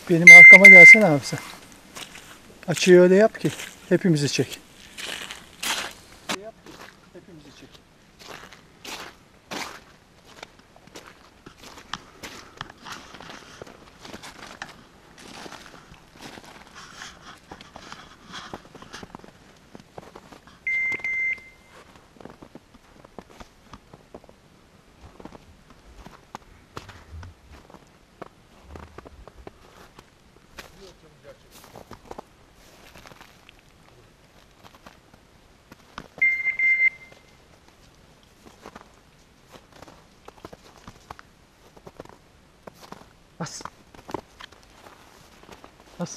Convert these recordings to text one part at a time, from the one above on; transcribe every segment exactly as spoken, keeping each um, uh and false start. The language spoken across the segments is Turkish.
Benim arkama gelsene abi sen. Açıyı öyle yap ki hepimizi çek. Yap ki hepimizi çek. Bas. Bas.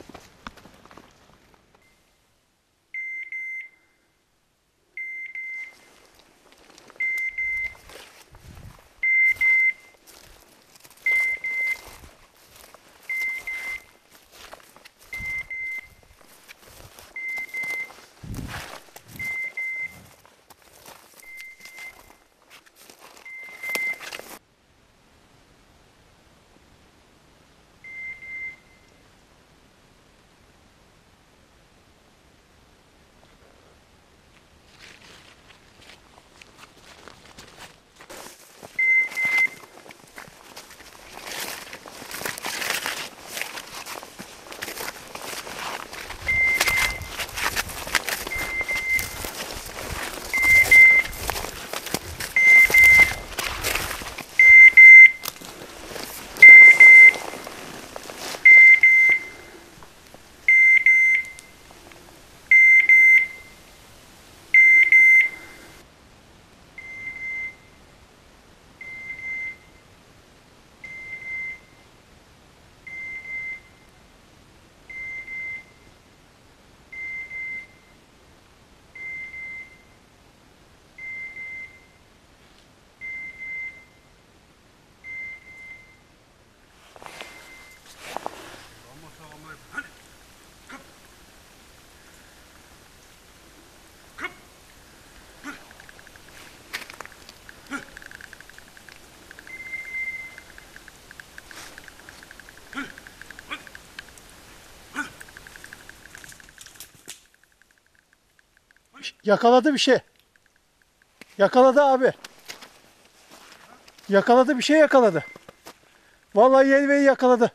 Yakaladı bir şey. Yakaladı abi. Yakaladı bir şey yakaladı. Vallahi yelveyi yakaladı.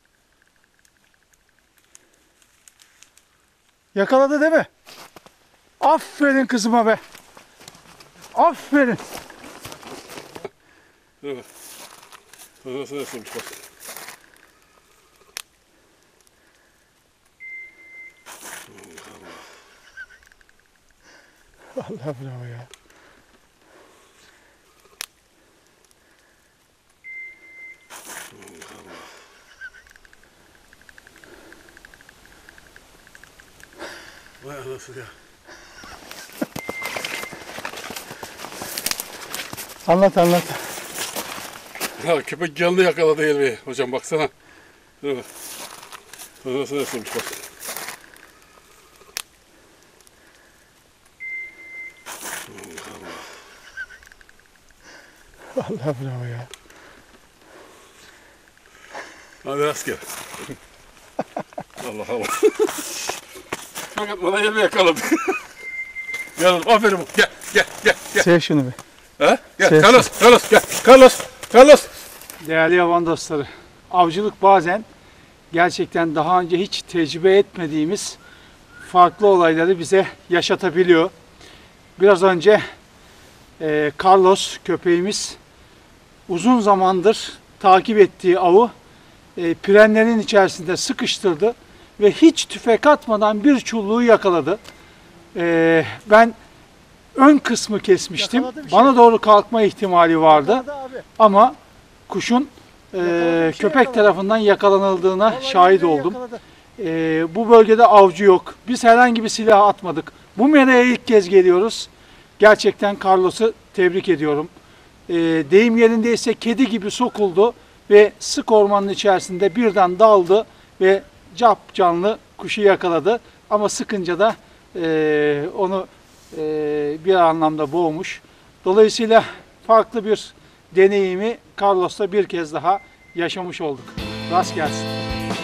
Yakaladı değil mi? Aferin kızıma be. Aferin. Evet. Nasıl nasılmış bak. Vallahi bravo ya. Vay anasını ya. Anlat anlat. Ya köpek canlı yakaladı elmeyi. Hocam baksana. Evet. Nasıl nasılmış bak. Vallahi bravo ya. Hadi rastgele. Allah Allah. Fakat bana elme yakaladı. Gel aferin. Gel gel gel. gel. Sev şunu bir. Ha? Gel Ses. Carlos Carlos gel. Carlos Carlos. Değerli yaban dostları, avcılık bazen gerçekten daha önce hiç tecrübe etmediğimiz farklı olayları bize yaşatabiliyor. Biraz önce e, Carlos köpeğimiz uzun zamandır takip ettiği avı e, frenlerin içerisinde sıkıştırdı ve hiç tüfek atmadan bir çulluğu yakaladı. E, ben ön kısmı kesmiştim. Şey. Bana doğru kalkma ihtimali vardı. Ama kuşun e, şey köpek yakaladı. Tarafından yakalanıldığına vallahi şahit oldum. E, bu bölgede avcı yok. Biz herhangi bir silah atmadık. Bu meraya ilk kez geliyoruz. Gerçekten Carlos'u tebrik ediyorum. E, deyim yerindeyse kedi gibi sokuldu ve sık ormanın içerisinde birden daldı ve cap canlı kuşu yakaladı. Ama sıkınca da e, onu e, bir anlamda boğmuş. Dolayısıyla farklı bir deneyimi Carlos'ta bir kez daha yaşamış olduk. Rast gelsin.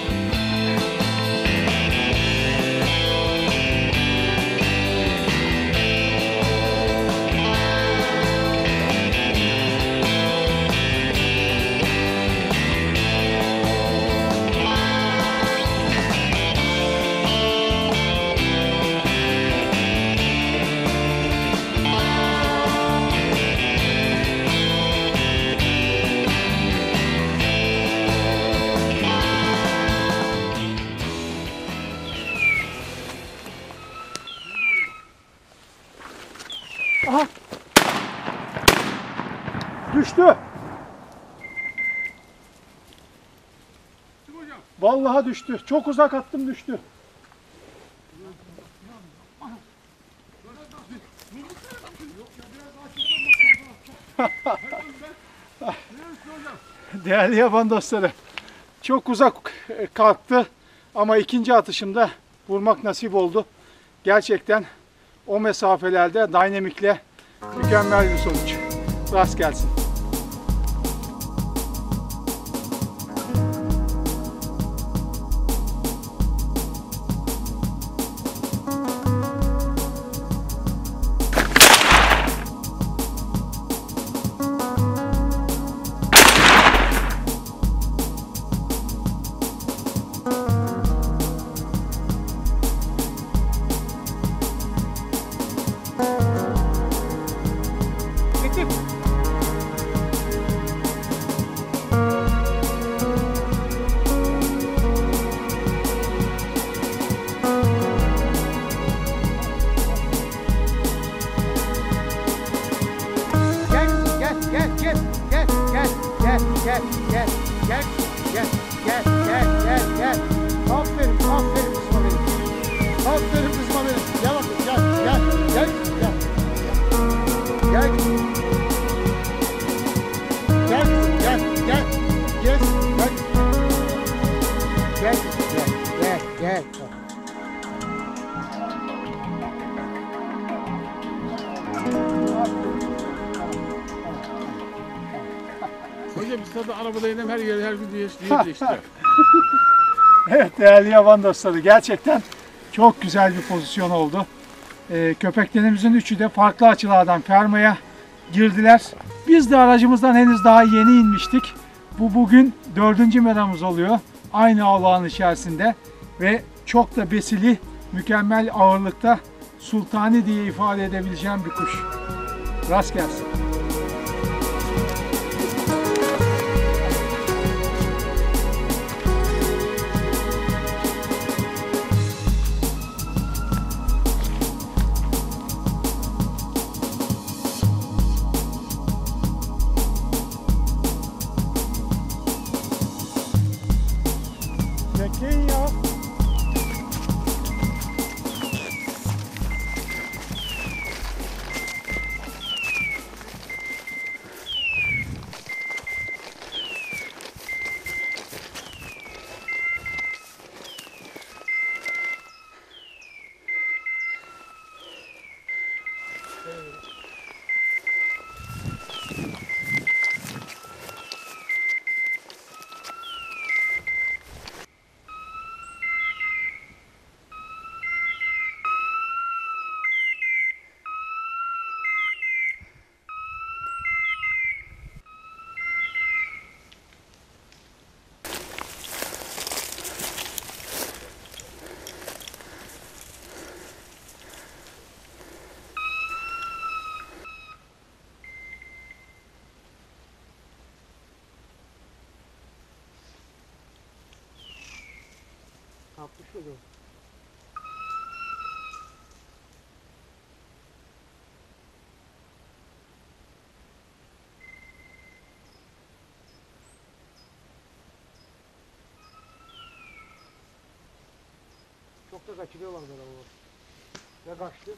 Aha. Düştü. Vallahi düştü. Çok uzak attım, düştü. Değerli yaban dostları, çok uzak kalktı ama ikinci atışımda vurmak nasip oldu. Gerçekten o mesafelerde dinamikle mükemmel bir sonuç. Rast gelsin. Hocam biz tabii arabada inem her yeri her gün değişti işte. Evet değerli yaban dostları, gerçekten çok güzel bir pozisyon oldu. Ee, köpeklerimizin üçü de farklı açılardan fermaya girdiler. Biz de aracımızdan henüz daha yeni inmiştik. Bu bugün dördüncü meramız oluyor. Aynı avlağın içerisinde ve çok da besili, mükemmel ağırlıkta sultani diye ifade edebileceğim bir kuş. Rast gelsin. Bekleyin ya. Kapmış olur. Çok da kaçırıyorlar böyle bu. Ne kaçtı?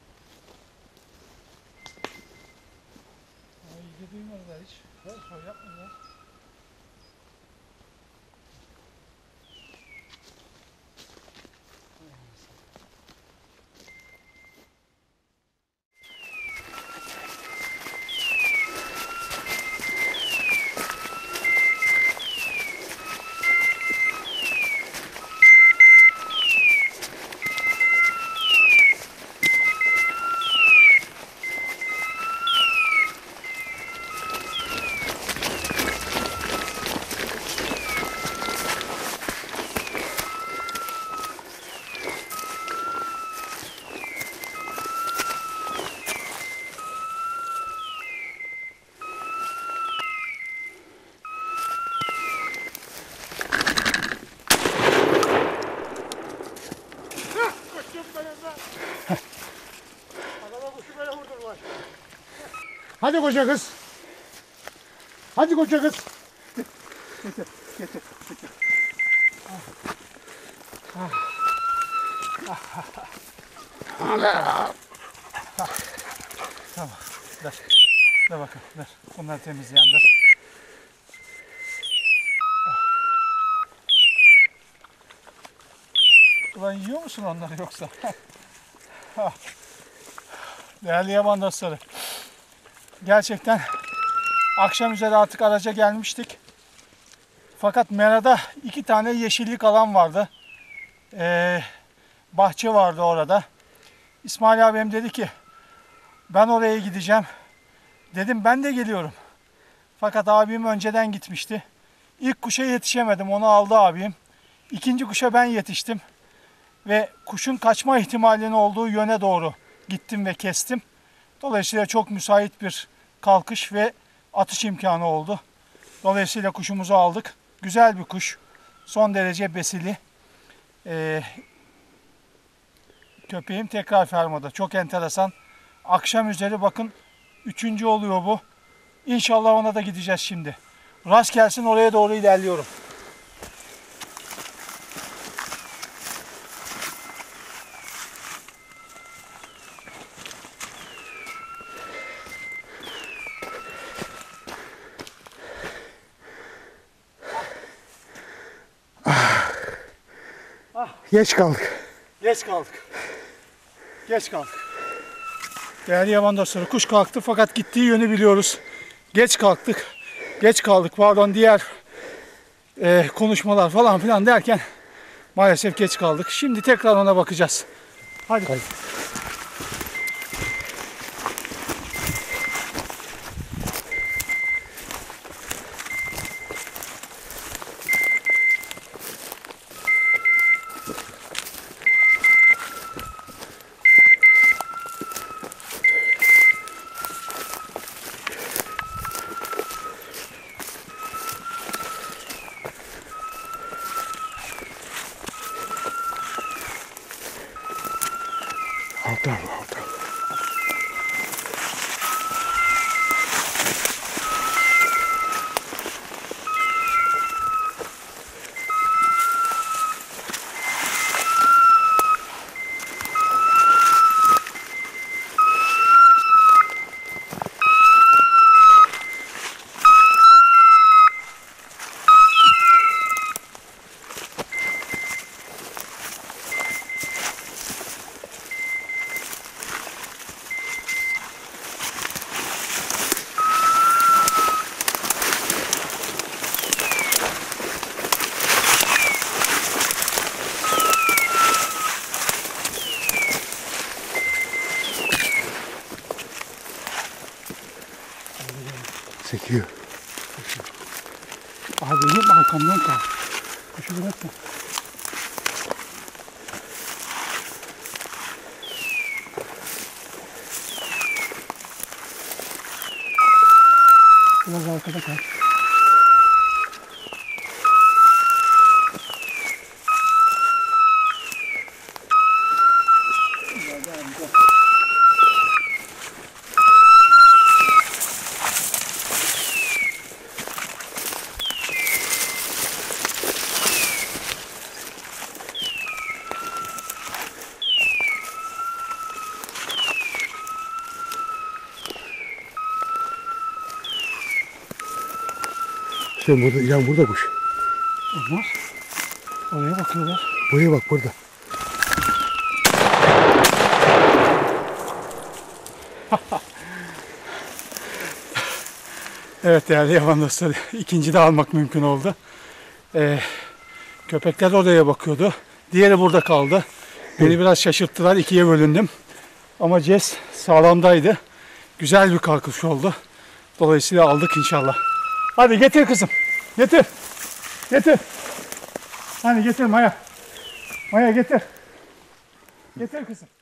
Ay ilgi duymadılar hiç. Ha, şöyle yapmadılar. Hadi koca kız. Hadi koca kız. Getir, getir, getir. Ah. Ah. Ah. Ah. Tamam, dur. Dur bakalım, dur. Bunları temizleyelim, dur. Ulan yiyor musun onları yoksa? Değerli yaban dostları. Gerçekten akşam üzeri artık araca gelmiştik. Fakat merada iki tane yeşillik alan vardı. Ee, bahçe vardı orada. İsmail abim dedi ki ben oraya gideceğim. Dedim ben de geliyorum. Fakat abim önceden gitmişti. İlk kuşa yetişemedim, onu aldı abim. İkinci kuşa ben yetiştim. Ve kuşun kaçma ihtimalinin olduğu yöne doğru gittim ve kestim. Dolayısıyla çok müsait bir kalkış ve atış imkanı oldu. Dolayısıyla kuşumuzu aldık. Güzel bir kuş. Son derece besili. Ee, köpeğim tekrar fermada. Çok enteresan. Akşam üzeri bakın üçüncü oluyor bu. İnşallah ona da gideceğiz şimdi. Rast gelsin, oraya doğru ilerliyorum. Geç kaldık. Geç kaldık. Geç kaldık. Değerli yaban dostları, kuş kalktı fakat gittiği yönü biliyoruz. Geç kalktık. Geç kaldık pardon, diğer e, konuşmalar falan filan derken maalesef geç kaldık. Şimdi tekrar ona bakacağız. Hadi. Hadi. Altta, altta. Sekiyor. Abi benim arkamdan kal. Kuşu bırakma. Biraz arkada kal. Sen burada, yan burada kuş. Onlar oraya bakıyorlar. Buraya bak, burada. Evet değerli yaban dostları, ikinci de almak mümkün oldu. Ee, köpekler oraya bakıyordu. Diğeri burada kaldı. Beni biraz şaşırttılar, ikiye bölündüm. Ama Jess sağlamdaydı. Güzel bir kalkış oldu. Dolayısıyla aldık inşallah. Hadi getir kızım. Getir. Getir. Hadi getir Maya. Maya getir. Getir kızım.